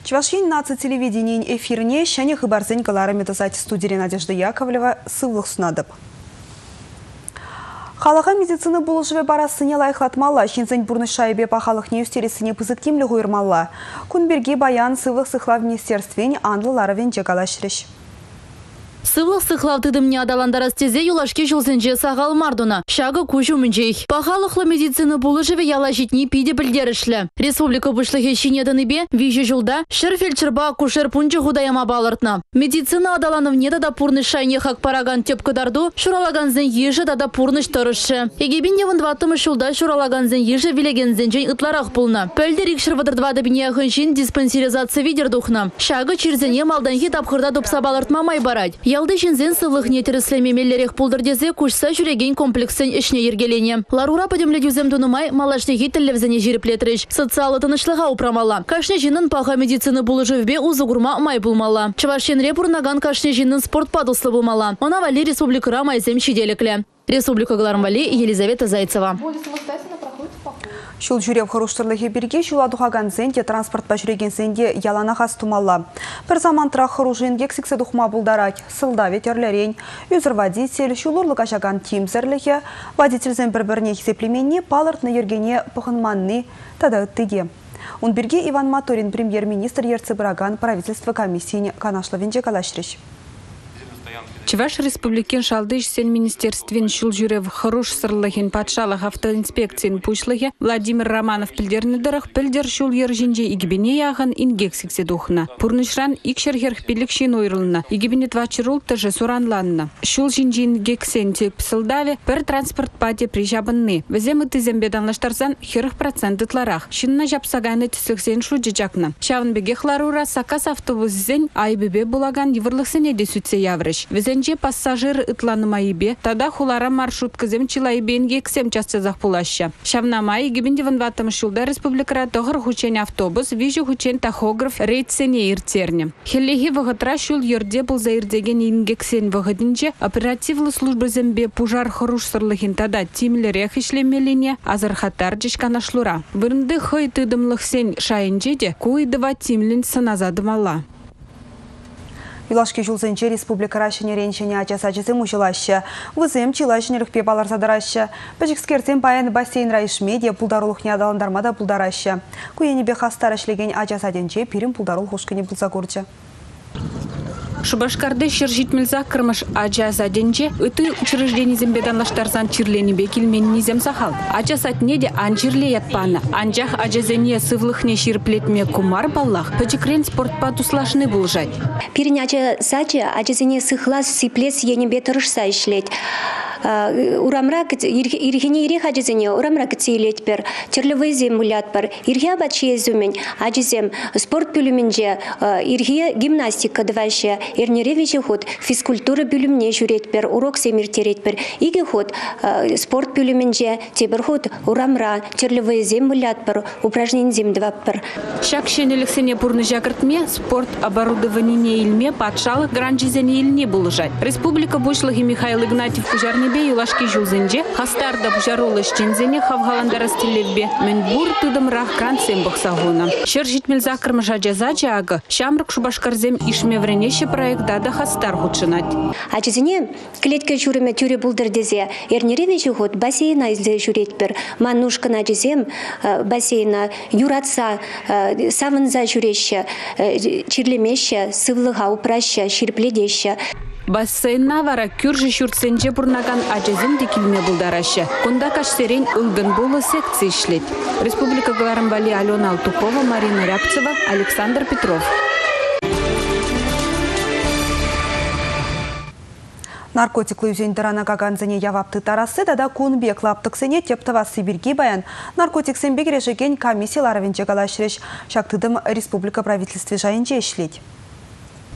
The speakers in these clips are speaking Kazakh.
Чувашин наци телевидениен эфирне шәне хыбарзен калары метазать студии Надежда Яковлева сывлых сунадып. Халаға медицина болжыве барасыне лайықлатмалла, шензен бұрны шайбе пахалық не үстересіне пызыткемлі ғойырмалла. Күнберге баян сывлық сықла министерствен анлыларывен жегалашырыш. Сывлық сықлавтыдым не адаландарас тезе юлашке жылзенже сағал мардуна. Шағы күші мүнжей. Пахалықлы медицина болы живе яла житни пиде білдерішлі. Республика бұшлығы шинедіні бе, вижі жылда, шыр фельдшерба кушер пунчы худаяма балыртна. Медицина адаланов не дада пурны шайне хак параган тепкадарду, шуралаганзен ежі дада пурныш тұрышы. Егебін невін дватымы жылда шуралаганзен ежі вилегензен жен ытларақ пулна. Пөлдер икшірвадыр двады біне ахыншин диспансеризация видердухна. Шағы чирзене малданхи тапқырда допса балыртма май барад. Ялды жинзен сывлық нетеріслеме меллерек пулдырдезе күшса жүреген комплексен ішне ергелене. Ларура подемлі юзем дунымай малашнеги тіллевзіне жиріплетріш. Социалы тынышлыға упрамала. Кашне жинын паха медицины булы живбе узугурма май булмала. Чавашен репурнаган кашне жинын спорт падуслы булмала. Она вали республикара майзем шиделекле. Республика Гларамвали Елизавета Зайцева. Шул жүреп құруштырлығы бірге шуладуғаған зенде транспорт бәжіреген зенде ялана қастумалла. Бір замантырақ құружен кексіксі дұқма бұлдарак, сылда ветерлерен, үзір водитель, шулурлық ашаған тимзірлігі, водительзен бір-біріне есеплеменне палыртны ергене пұхынманны тада үттіге. Он бірге Иван Моторин премьер-министр ерцебіраган правительство комиссияне канашлывенже калашрыш. Чуваш республикен шалдыш сен министерствен шул жүрев хорош сырлыхин патшалық автоинспекциян пушлығы Владимир Романов пілдернедіріх пілдер шул ержинже игібіне яғын ингексіксе духна. Пурнышран икшерхерх пілікшен ойрылына, игібіне твачырул тыжы суранланна. Шул жинже ингексен тек пісылдаве бір транспорт пате прижабынны. Візем беданлаштарзан херх процент ытларах. Шинна жапсаганы түсіксен шуджы жақна. Шавын бегех ларура сакас автобусзен айбебе булаган еврлықсене де сүтсе яврыш. Візенже пассажир ытланымайбе, тада хулара маршруткызем чилайбенге ксем частезах пулаща. Шавнамай гибиндиван ватам шулда республикара тогыр хучен автобус, вижу хучен тахограф рейдсене иртерне. Хеллеги вагатра шул ерде был заирдеген ингексен вагадинже оперативлы службы зембе пужар хоруш сырлыхин тада тимлерех ишлемелине азархатар жишканашлура. Вырнды хой тыдымлых сен шайынжеде куйдыва тимлин саназадымала. Юлашки жылзенче республика рашыне ренчене ачасачысы мучылашы. Вызем чилашыне рықпе балар садарашы. Пәчікскерден баян бассейн райшмеде пулдарулықне адаландармада пулдарашы. Күйенебе хастар ішлеген ачасаденче пирим пулдарул хушкіне пулса көрчі. Шубашкарды шыржитмелза кырмыш ажаса денче, ыты учреждение зембеданлаштарзан чирленебе килменни земсахал. Ажасат неде анжирле ятпаны. Анжах ажазене сывлыхне ширплетме кумар баллах, пачекрен спорт патуслашны булжать. Пирин ажазене сыхлас сиплес енебе тұрышса ишлет. Урамрак ирхине ирех ажазене урамрак цейлет пер, черлевый земулят пер, ирхия бачи зумен, ажазем спорт пюлюменже, ирхия гимнастика дваще, эрнеревичи ход физкультура бюлюмне жюрет пер, урок семиртерет пер, иги ход спорт пюлюменже, тебер ход урамра, черлевый земулят пер, упражнение зем два пер. Шак шенелексене пурны жакартме, спорт оборудование ильме, патшалық гранжизене ильне булжать. Республика Бушлыги Михаил Игнатьев пужарный юлашки жылзенже, хастарда пужарулы шчензене хавгаландара стилевбе, менбур тудым рах крансем бақсағуна. Шер житмелза кырмыша жазача ағы, шамрық шубашкарзем ишмевренеше проекта да хастар худшынат. Ачызене клетка жүріме тюре бұлдырдезе, ернереве ход бассейна изле жүретпір, манушкана жезем бассейна юратса, савынза жүреше, чирлемеше, сывлыға упраща, ширпледеше. Бассейнна вара күржі шүртсенже бұрнаган ажазым декілме бұлдарашы. Кунда кашсерен ұлдын болы секция ішлет. Республика Гларамвали Алена Алтупова, Марина Рябцева, Александр Петров. Наркотиклы үзендірана қағанзыне явапты тарасы дада күнбек лаптықсыне тептіва Сибирге баян. Наркотиксен бекерешеген комиссиялары венче қалашырыш. Шақтыдым республика правительстве жайынче ішлет.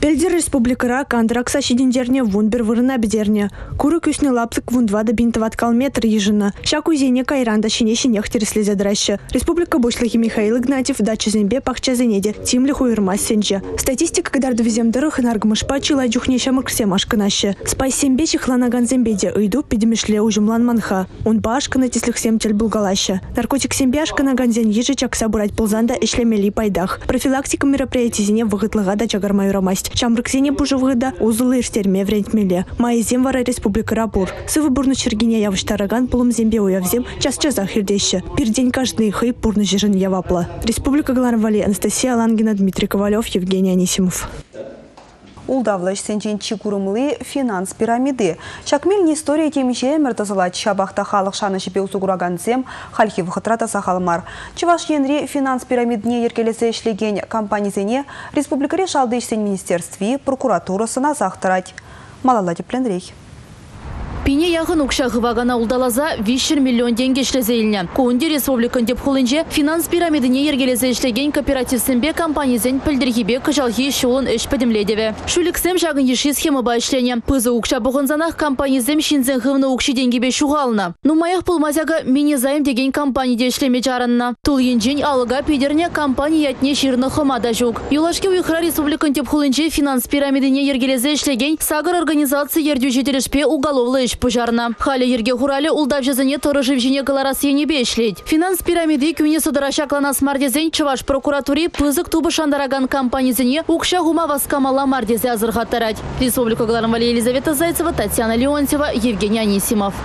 Пельдер республикара контракт сащедендерне вунбер вырына бедерне. Куры күсне лаплык вундвада бинтоваткал метр ежина. Шаку зене кайранда шине-шинех тереслезе драща. Республика бушлахи Михаил Игнатьев дача зембе пахча зенеде. Тимли хуирма сенче. Статистика кадар довезем дырых энаргмышпа чила дюхне шамырксе машканаще. Спай сембе чехланаган зембеде ыйду педемишле ужумлан манха. Он башкана тислых семтель булгалаща. Наркотик сембе ашканаган зен ежи чакса бурать ползанда ишлемели пайдах. Профилактика мероприятий зене выгытлага дача гармаюрамасть. Чамрыксене пужывыда узылы иртерме врентмеле. Майя земвара республика Рапур. Сывы бурны чергине явыштараган пулым зембе уявзем час-часах хирдеще. Пирдень каждый хый бурны жижин явапла. Республика Гларвали, Анастасия Лангина, Дмитрий Ковалев, Евгений Анисимов. Улдавлыш сенченчи курымлы финанс пирамиды. Шакмельни история темише мертазалат шабахта халық шаны шипе усугураганцем хальхи вахытрата сахалмар. Чываш енри финанс пирамидне еркелесе ишлеген компанизене республикаре шалдышсен министерстви прокуратурасына сахтырать. Малала депленрей. Пине яғын ұқшағы вағана ұлдалаза 500 миллион тенге ішлезейліне. Коонде республикан деп қолынже финанс пирамидіне ергелесе ішлеген кооперативсенбе компанизен пілдіргебе күжалхи шуылын үш пәдімледеве. Шуліксем жағын еші схема байшлене. Пызы ұқша бұғынзанақ компанизем шинзен ғывны ұқши денгебе шуғалына. Нумаяқ пұлмазяға мини-займ деген компанияде ішлеме жарынна. Тұл енжен алыға пейдеріне компания ятне ширны хымада жүк. Юлашке ұйқыра республикан деп қолынже финанс пирамидіне ергелесе ішлеген сағыр организация ердю жетелішпе уголовлы пожарна. Хали ерге хурали улдав жазыне торыжив жіне галарас енебе ішлейд. Финанс пирамиды күне сыдырашаклана смардезен Чываш прокуратури пызык тубы шандараган компанизене укша гума васкамала мардезе азырхаттарать. Республика Гларвали, Елизавета Зайцева, Татьяна Леонтьева, Евгений Анисимов.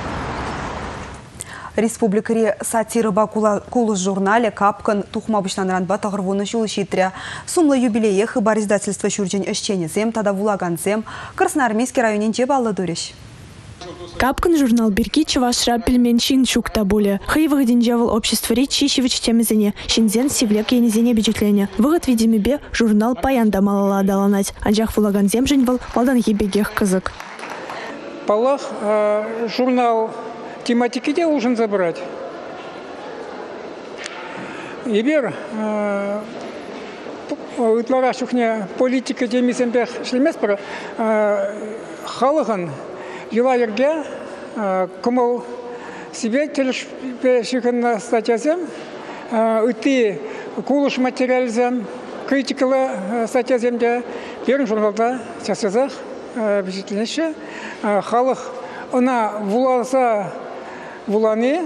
Республикаре сатирыба кулыс журнале капкан тухмабыштан ранба тағырвуны жулы шитря. Сумлы юбилее хыбар издательства шурджен ишченезем, тада вулаганзем, Красноармейский районен жебалы дуреш. Капкан журнал Бирки Чывашра пельменщин шукта буле. Хай выгоден джавал общество речь Чищевич темезене. Шинзен севлек енезене бюджетление. Выгод видимебе журнал Паянда малала даланать. Анжах вулаганзем женьвал валдан ебегех кызык. Палах журнал тематики де должен забрать. Ибер утлара шухне политика демисембех шлемеспара халыган Юла ерге, кому себе телешпешикан статьязем, уйти кулуш материализем, критикала статьяземде, первым журналда часезах впечатленище, халых она вуласа вулани,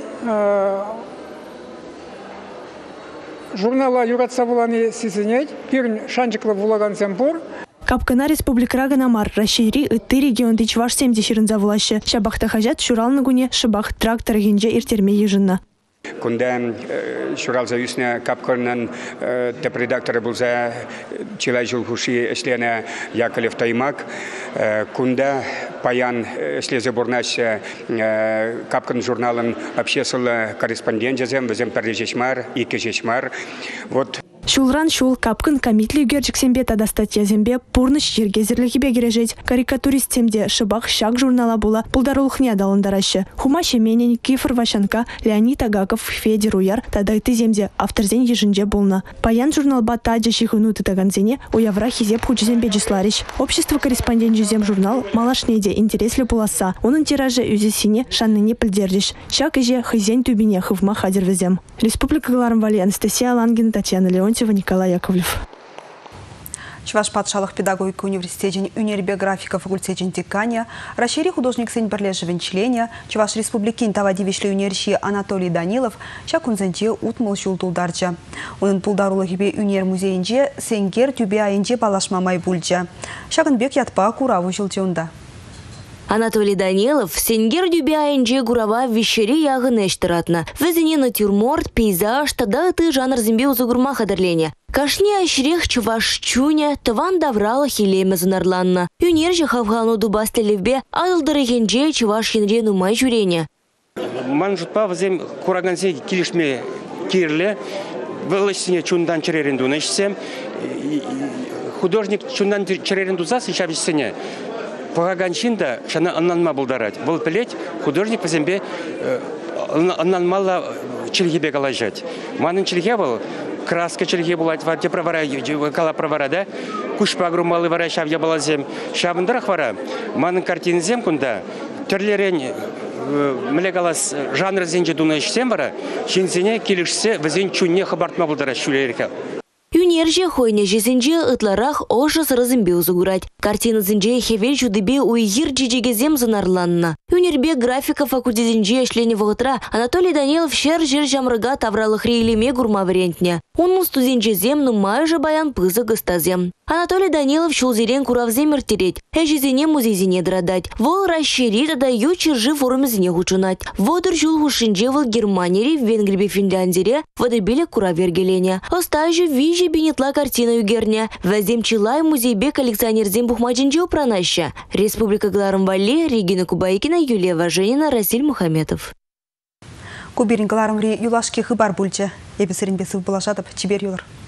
журнала юратса вулани сизенеть, первым шанчикла вулаган зембур. Капкана республика Ганамар, расшири ытты регионды Чуваш 70 завлаще. Шабахта хажат шурал нагуне шабах трактор генже иртерме ежинна. Кунда шурал заюсне капканан теп редактора был за чилай жулхуши эшлена Яковлев Таймак. Кунда паян слезе бурнаш капкан журналын общественный корреспондент жазем, везем пережешмар и кежешмар. Вот. Шулран шул капкан комитли герджиксембе тада статья зембе пурныш ергезерлихибе кережет. Карикатурист семде шыбах шак журнала була пулдарулхне адалындараще. Хума Шеменин, Кифр Вашанка, Леонид Агаков, Федір Уяр тада иты земде авторзен ежинже болна. Паян журнал бата джащихыну тытаганзене уявра хизеп хучзембе джисларищ. Общество корреспондент жузем журнал малашнеде интересли пуласа. Onun тиражы үзесине шанныне пілдердіш. Шак еже хызен тюбине хывма хадер везем. Республика Гларвали, Анастасия Лангина, Татьяна Леонтьева, Николай Яковлев. Чуваш патшалық педагогика университетен унербиографика факультетен декания, расшири художник сен бірлежевен члене, Чуваш республикин тавадивишлі унерши Анатолий Данилов, шакунзенте утмыл жулдулдарча. Оның пулдарулы хибе унер музейінже сенгер тюбе айынже балашмамай бульча. Шакынбек ятпа кураву жылчеунда. Анатолий Данилов сенгер дюбе айынже гурава вещери яғын эштіратна. Візіне натюрморт, пейзаж, тада ты жанр зембе узугурма қадырлене. Кашне айшрех чуваш чуня, таван даврала хилеме зунарланна. Юнерже хавгану дубастелевбе, адылдыры хенже чуваш енрену май жюрене. Ман жұтпа візем курагансе келішме керлі, вылышсіне чундан череренду нешсем, художник чундан череренду засы шабисене. Пагаганшинда шана аннанма булдарать. Был пелеть художник по зембе аннанмала чильгебе галажать. Манын чильге был краска черги была, те провара, кала провара, да, кушпа грумалы вара, шав я была зем, шабындрах вара, манын картин зем кунда, терлерен, млегалас жанр зенже дунаешсем вара, шинсене келишсе везен чунне хабартма булдара шулерика. Юнерже хойне жезенже ытларах ошыс разымбе узугурать. Картина зенже хевел чудыбе уйгир джиджигезем занарланна. Юнербе графика факультетинже шлени вогытра Анатолий Данилов шер жер жамрыга тавралых рейлеме гурма вариантне. Он студенчезем нумай же баян пызы гыстазем. Анатолий Данилов шулзерен куравзем иртереть. Эжезене музейзене драдать. Вол расширит, да ючер жив форумезне гучунать. Водыр жул хушинже вол Германии, в Венгрии, Финляндии, водобиле куравергелене. Остажи вижи бенетла картина югерня. Вазем чилай музейбе коллекционерзем бухмаджинджо пранаща. Республика Гларым-Валли, Регина Кубайкина, Юлия Важенина, Расиль Мухаметов. Куберин Гларым-Ври юлашки хыбар бульче. Еписерин бесов булашатып, чибер юлар.